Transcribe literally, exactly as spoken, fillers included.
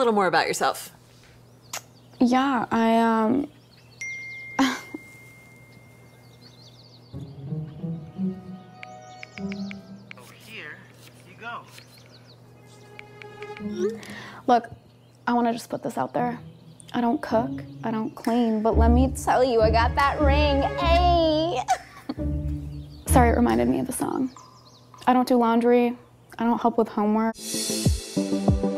little more about yourself. Yeah, I, um... Over here you go. Look, I want to just put this out there. I don't cook, I don't clean, but let me tell you, I got that ring, ayy! Sorry, it reminded me of the song. I don't do laundry, I don't help with homework.